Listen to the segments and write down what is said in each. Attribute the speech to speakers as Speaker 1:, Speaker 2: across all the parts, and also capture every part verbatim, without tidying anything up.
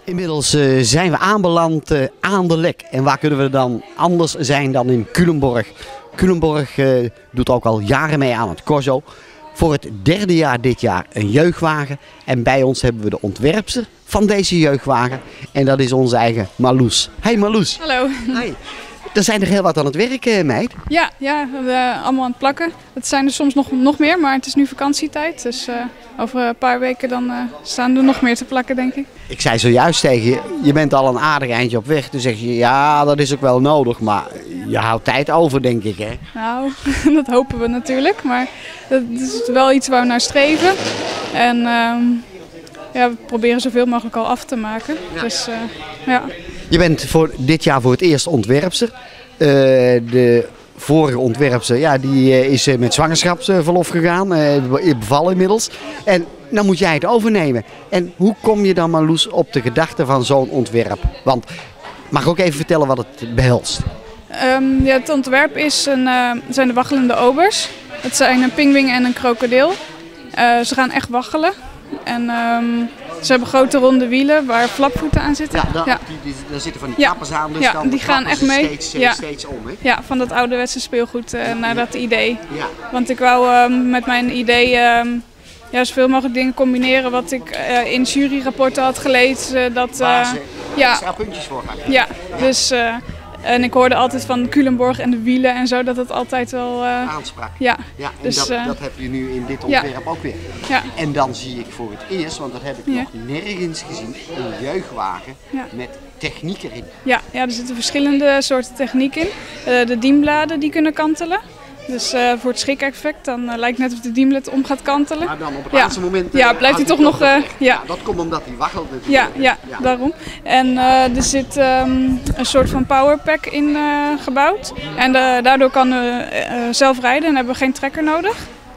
Speaker 1: Inmiddels uh, zijn we aanbeland uh, aan de Lek. En waar kunnen we dan anders zijn dan in Culemborg? Culemborg uh, doet ook al jaren mee aan het Corso. Voor het derde jaar dit jaar een jeugdwagen. En bij ons hebben we de ontwerpster van deze jeugdwagen. En dat is onze eigen Marloes. Hey Marloes.
Speaker 2: Hallo.
Speaker 1: Hey. Er zijn er heel wat aan het werk, meid.
Speaker 2: Ja, ja, we zijn allemaal aan het plakken. Het zijn er soms nog, nog meer, maar het is nu vakantietijd. Dus uh, over een paar weken dan uh, staan er nog meer te plakken, denk ik.
Speaker 1: Ik zei zojuist tegen je, je bent al een aardig eindje op weg. Toen zeg je, ja, dat is ook wel nodig. Maar je houdt tijd over, denk ik, hè?
Speaker 2: Nou, dat hopen we natuurlijk. Maar dat is wel iets waar we naar streven. En uh, ja, we proberen zoveel mogelijk al af te maken. Ja. Dus, uh, ja.
Speaker 1: Je bent voor dit jaar voor het eerst ontwerpster. Uh, de vorige ontwerpster ja, die, uh, is uh, met zwangerschapsverlof gegaan. Uh, bevallen inmiddels. En dan moet jij het overnemen. En hoe kom je dan, Marloes, op de gedachte van zo'n ontwerp? Want mag ik ook even vertellen wat het behelst?
Speaker 2: Um, ja, het ontwerp is een, uh, zijn de waggelende obers. Het zijn een pinguïn en een krokodil. Uh, ze gaan echt waggelen. En um, ze hebben grote ronde wielen waar flapvoeten aan zitten.
Speaker 1: Ja, daar,
Speaker 2: ja.
Speaker 1: Die, die, daar zitten van die ja. kappers aan, dus
Speaker 2: ja,
Speaker 1: dan
Speaker 2: die gaan echt mee.
Speaker 1: Steeds,
Speaker 2: ja.
Speaker 1: steeds om. Hè?
Speaker 2: Ja, van dat ouderwetse speelgoed uh, naar dat idee.
Speaker 1: Ja.
Speaker 2: Want ik wou uh, met mijn idee uh, ja, zoveel mogelijk dingen combineren wat ik uh, in juryrapporten had gelezen. Uh, dat, uh,
Speaker 1: Waar ze
Speaker 2: ja.
Speaker 1: extra puntjes voor gaan.
Speaker 2: Ja, dus... Uh, En ik hoorde altijd van Culemborg en de wielen en zo, dat het altijd wel... Uh,
Speaker 1: aansprak.
Speaker 2: Ja.
Speaker 1: Ja, en
Speaker 2: dus,
Speaker 1: dat,
Speaker 2: uh,
Speaker 1: dat heb je nu in dit ontwerp ja. ook weer.
Speaker 2: Ja.
Speaker 1: En dan zie ik voor het eerst, want dat heb ik
Speaker 2: ja.
Speaker 1: nog nergens gezien, een jeugdwagen ja. met techniek erin.
Speaker 2: Ja, ja, er zitten verschillende soorten techniek in. Uh, de diembladen die kunnen kantelen. Dus uh, voor het schrik-effect, dan uh, lijkt het net of de diemblad om gaat kantelen.
Speaker 1: Maar dan op het
Speaker 2: ja.
Speaker 1: laatste moment uh,
Speaker 2: ja, blijft hij toch nog... Uh, ja.
Speaker 1: ja, dat komt omdat hij waggelt natuurlijk.
Speaker 2: Ja, ja, ja, daarom. En uh, er zit um, een soort van powerpack in uh, gebouwd. En uh, daardoor kan hij uh, uh, zelf rijden en hebben we geen trekker nodig.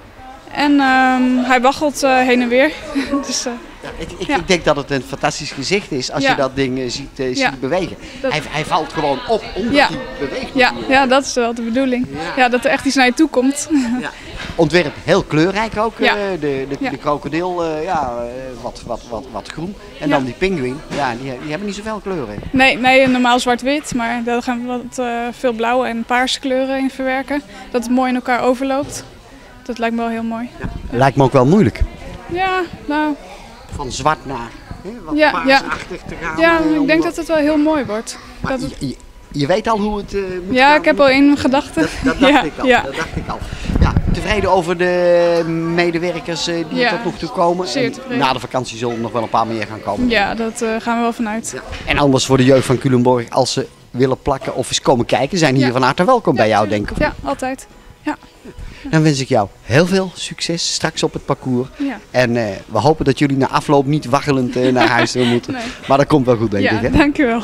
Speaker 2: En um, hij waggelt uh, heen en weer. dus, uh,
Speaker 1: ja, ik, ik,
Speaker 2: ja.
Speaker 1: ik denk dat het een fantastisch gezicht is als ja. je dat ding uh, ziet, uh,
Speaker 2: ja.
Speaker 1: ziet bewegen.
Speaker 2: Dat...
Speaker 1: Hij, hij valt gewoon op omdat
Speaker 2: ja.
Speaker 1: hij beweegt.
Speaker 2: Ja, ja, dat is wel de bedoeling. Ja, ja dat er echt iets naar je toe komt.
Speaker 1: ja. Ontwerp heel kleurrijk ook.
Speaker 2: Ja.
Speaker 1: Uh, de, de,
Speaker 2: ja.
Speaker 1: de krokodil, uh, ja, uh, wat, wat, wat, wat groen. En ja. dan die pinguïn, ja, die, die hebben niet zoveel kleuren.
Speaker 2: Nee, nee normaal zwart-wit, maar daar gaan we wat uh, veel blauwe en paarse kleuren in verwerken. Dat het mooi in elkaar overloopt. Dat lijkt me wel heel mooi.
Speaker 1: Ja. Lijkt me ook wel moeilijk.
Speaker 2: Ja, nou...
Speaker 1: Van zwart naar hè, wat
Speaker 2: ja,
Speaker 1: paarsachtig ja. te gaan.
Speaker 2: Ja,
Speaker 1: uh,
Speaker 2: ik denk
Speaker 1: wat...
Speaker 2: dat het wel heel mooi wordt.
Speaker 1: Maar
Speaker 2: dat
Speaker 1: je,
Speaker 2: het...
Speaker 1: je, je weet al hoe het uh, moet
Speaker 2: Ja,
Speaker 1: gaan,
Speaker 2: ik heb al in gedachten.
Speaker 1: Dat, dat dacht
Speaker 2: ja,
Speaker 1: ik al.
Speaker 2: Ja.
Speaker 1: Dat dacht ik al. Ja, tevreden over de medewerkers uh, die
Speaker 2: ja,
Speaker 1: tot nog toe komen.
Speaker 2: Zeer tevreden.
Speaker 1: Na de vakantie zullen er nog wel een paar meer gaan komen.
Speaker 2: Ja, dat uh, gaan we wel vanuit.
Speaker 1: Ja. En anders voor de jeugd van Culemborg, als ze willen plakken of eens komen kijken, zijn hier
Speaker 2: ja.
Speaker 1: van harte welkom
Speaker 2: ja,
Speaker 1: bij jou, denk ik.
Speaker 2: Ja, altijd. Ja.
Speaker 1: Dan wens ik jou heel veel succes straks op het parcours.
Speaker 2: Ja.
Speaker 1: En uh, we hopen dat jullie na afloop niet waggelend uh, naar huis moeten.
Speaker 2: Nee.
Speaker 1: Maar dat komt wel goed, denk
Speaker 2: ja,
Speaker 1: ik. Hè?
Speaker 2: Dankjewel.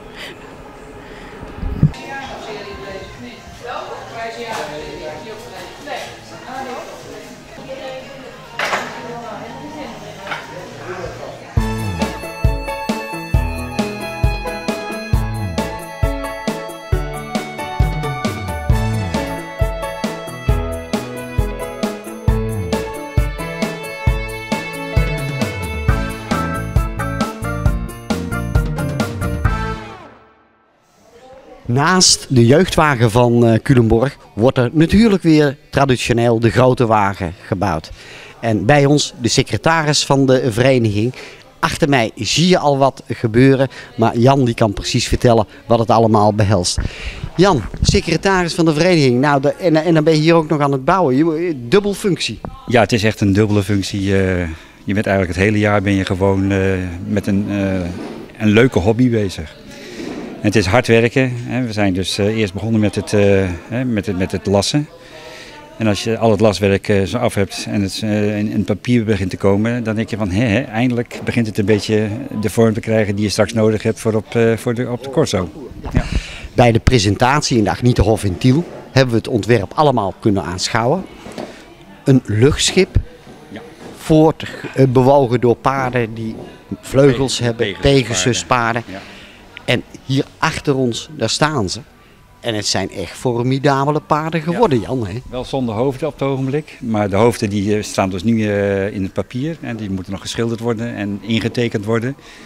Speaker 1: Naast de jeugdwagen van uh, Culemborg wordt er natuurlijk weer traditioneel de grote wagen gebouwd. En bij ons de secretaris van de vereniging. Achter mij zie je al wat gebeuren, maar Jan die kan precies vertellen wat het allemaal behelst. Jan, secretaris van de vereniging, nou, de, en, en dan ben je hier ook nog aan het bouwen. Je, dubbel functie.
Speaker 3: Ja, het is echt een dubbele functie. Uh, je bent eigenlijk het hele jaar ben je gewoon uh, met een, uh, een leuke hobby bezig. En het is hard werken. Hè. We zijn dus uh, eerst begonnen met het, uh, met, het, met het lassen. En als je al het laswerk uh, zo af hebt en het uh, in, in papier begint te komen, dan denk je van, hé, hé, eindelijk begint het een beetje de vorm te krijgen die je straks nodig hebt voor op, uh, voor de, op de Corso. Ja.
Speaker 1: Bij de presentatie in de Agnietenhof in Tiel hebben we het ontwerp allemaal kunnen aanschouwen. Een luchtschip, ja. voort uh, bewogen door paarden die vleugels Pe hebben, Pegasuspaarden. Ja. En hier achter ons, daar staan ze. En het zijn echt formidabele paarden geworden, ja. Jan. Hè?
Speaker 3: Wel zonder hoofden op het ogenblik. Maar de hoofden die staan dus nu uh, in het papier. En die moeten nog geschilderd worden en ingetekend worden.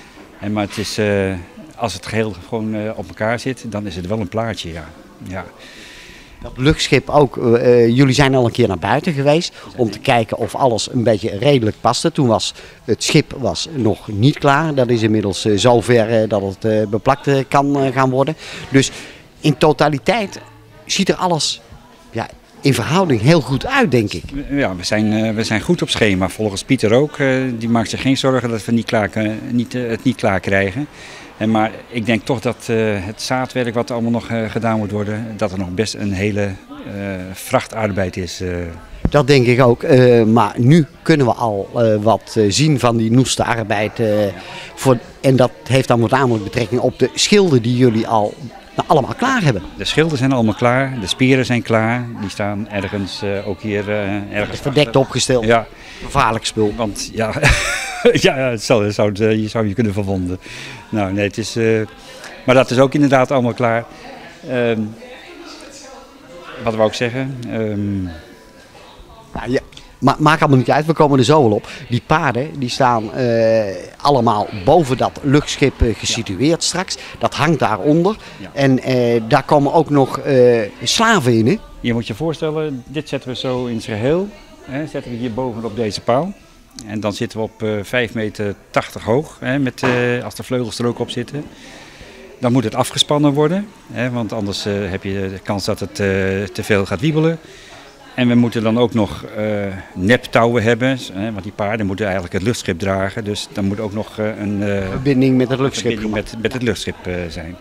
Speaker 3: En maar het is, uh, als het geheel gewoon uh, op elkaar zit, dan is het wel een plaatje, ja. ja.
Speaker 1: Dat luchtschip ook, uh, jullie zijn al een keer naar buiten geweest om te kijken of alles een beetje redelijk paste. Toen was het schip was nog niet klaar. Dat is inmiddels uh, zover uh, dat het uh, beplakt uh, kan uh, gaan worden. Dus in totaliteit ziet er alles ja, in verhouding heel goed uit, denk ik.
Speaker 3: Ja, we zijn, uh, we zijn goed op schema. Volgens Pieter ook. Uh, die maakt zich geen zorgen dat we niet klaar, uh, niet, uh, het niet klaar krijgen. En maar ik denk toch dat uh, het zaadwerk wat allemaal nog uh, gedaan moet worden, dat er nog best een hele uh, vrachtarbeid is. Uh.
Speaker 1: Dat denk ik ook. Uh, maar nu kunnen we al uh, wat uh, zien van die noeste arbeid. Uh, voor, en dat heeft dan met name betrekking op de schilden die jullie al nou, allemaal klaar hebben.
Speaker 3: De schilden zijn allemaal klaar, de spieren zijn klaar. Die staan ergens, uh, ook hier uh, ergens
Speaker 1: verdekt achter. Opgesteld.
Speaker 3: Ja.
Speaker 1: Gevaarlijk spul.
Speaker 3: Want ja, ja het zou, het zou, het, je zou je kunnen verwonden. Nou nee, het is, uh, maar dat is ook inderdaad allemaal klaar. Um, wat wou ik zeggen? Um,
Speaker 1: nou, ja. Ma maakt allemaal niet uit, we komen er zo wel op. Die paarden die staan uh, allemaal boven dat luchtschip uh, gesitueerd ja. straks. Dat hangt daaronder. Ja. En uh, daar komen ook nog uh, slaven in. Hè?
Speaker 3: Je moet je voorstellen, dit zetten we zo in zijn geheel. Hè, zetten we hier bovenop deze paal. En dan zitten we op uh, vijf meter tachtig hoog, hè, met, uh, als de vleugels er ook op zitten. Dan moet het afgespannen worden, hè, want anders uh, heb je de kans dat het uh, te veel gaat wiebelen. En we moeten dan ook nog uh, neptouwen hebben, hè, want die paarden moeten eigenlijk het luchtschip dragen. Dus dan moet ook nog uh, een uh,
Speaker 1: verbinding met het luchtschip,
Speaker 3: verbinding met, met het luchtschip uh, zijn.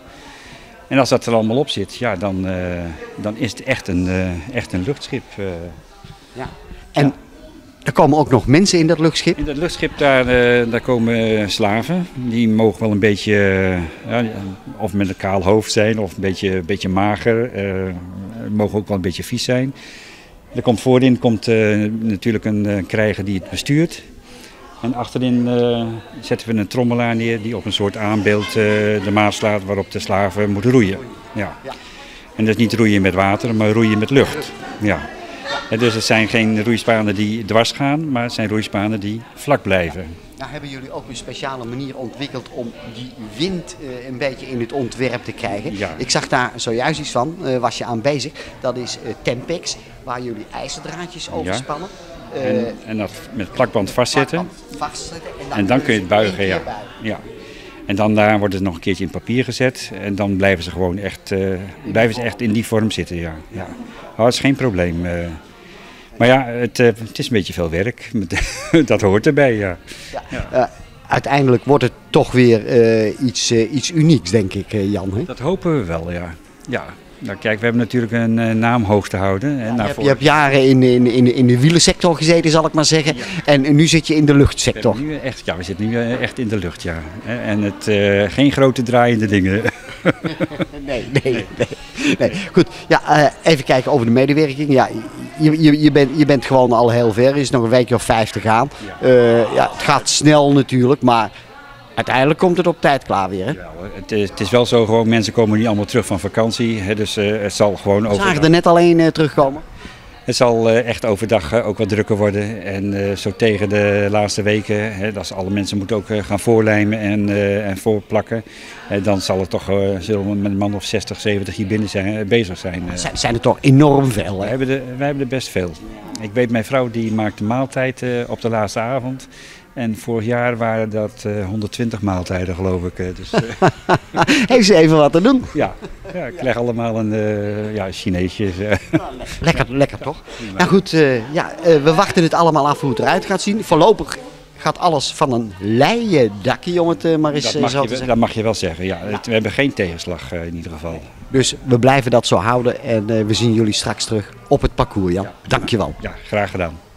Speaker 3: En als dat er allemaal op zit, ja, dan, uh, dan is het echt een, uh, echt een luchtschip. Uh.
Speaker 1: Ja. En ja. Er komen ook nog mensen in dat luchtschip?
Speaker 3: In dat luchtschip daar, uh, daar komen slaven. Die mogen wel een beetje, uh, ja, of met een kaal hoofd zijn of een beetje, beetje mager. Uh, mogen ook wel een beetje vies zijn. Er komt voorin komt, uh, natuurlijk een uh, krijger die het bestuurt. En achterin uh, zetten we een trommelaar neer die op een soort aanbeeld uh, de maat slaat waarop de slaven moeten roeien. Ja. En dat is niet roeien met water, maar roeien met lucht. Ja. En dus het zijn geen roeispanen die dwars gaan, maar het zijn roeispanen die vlak blijven.
Speaker 1: Nou hebben jullie ook een speciale manier ontwikkeld om die wind uh, een beetje in het ontwerp te krijgen. Ja. Ik zag daar zojuist iets van, uh, was je aan bezig. Dat is uh, Tempex, waar jullie ijzerdraadjes over ja. spannen. Uh,
Speaker 3: en, en dat met plakband vastzetten.
Speaker 1: Plakband vastzetten en dan,
Speaker 3: en dan kun je het buigen, ja.
Speaker 1: buigen.
Speaker 3: ja. En dan daar wordt het nog een keertje in papier gezet en dan blijven ze gewoon echt, uh, blijven ze echt in die vorm zitten, ja. ja. Oh, dat is geen probleem. Uh, maar ja, het, uh, het is een beetje veel werk. Dat hoort erbij, ja.
Speaker 1: ja. ja. Uh, uiteindelijk wordt het toch weer uh, iets, uh, iets unieks, denk ik, uh, Jan. Hè?
Speaker 3: Dat hopen we wel, ja. ja. Nou, kijk, we hebben natuurlijk een uh, naam hoog te houden. Hè,
Speaker 1: ja, je, hebt, je hebt jaren in, in, in, in de wielersector gezeten, zal ik maar zeggen. Ja. En nu zit je in de luchtsector.
Speaker 3: We nu echt, ja, we zitten nu echt in de lucht, ja. En het, uh, geen grote draaiende dingen.
Speaker 1: nee, nee, nee, nee. Goed, ja, uh, even kijken over de medewerking. Ja, je, je, je, bent, je bent gewoon al heel ver. Er is nog een weekje of vijf te gaan. Ja. Uh, ja, het gaat snel natuurlijk, maar uiteindelijk komt het op tijd klaar weer. Hè?
Speaker 3: Ja, het, is, het is wel zo, gewoon mensen komen niet allemaal terug van vakantie. Hè, dus uh, het zal gewoon over.
Speaker 1: We zagen er net alleen uh, terugkomen.
Speaker 3: Het zal uh, echt overdag uh, ook wat drukker worden. En uh, zo tegen de laatste weken, hè, als alle mensen moeten ook uh, gaan voorlijmen en, uh, en voorplakken. Uh, dan zal het toch, uh, zullen we met een man of zestig, zeventig hier binnen zijn, uh, bezig zijn. Uh.
Speaker 1: Zijn, zijn er toch enorm veel?
Speaker 3: Wij hebben, de, wij hebben er best veel. Ik weet, mijn vrouw die maakt de maaltijd uh, op de laatste avond. En vorig jaar waren dat uh, honderdtwintig maaltijden, geloof ik. Uh, dus, uh,
Speaker 1: heeft ze even wat te doen?
Speaker 3: Ja, ja ik leg allemaal een uh, ja, Chineesjes. Uh.
Speaker 1: Lekker, lekker toch? Nou goed, uh, ja, uh, we wachten het allemaal af hoe het eruit gaat zien. Voorlopig gaat alles van een leien dakje, om het uh, maar eens uh, zo te zeggen.
Speaker 3: Dat mag je wel zeggen, ja. ja. We hebben geen tegenslag uh, in ieder geval.
Speaker 1: Dus we blijven dat zo houden en uh, we zien jullie straks terug op het parcours, Jan. Ja. Dankjewel.
Speaker 3: Ja, graag gedaan.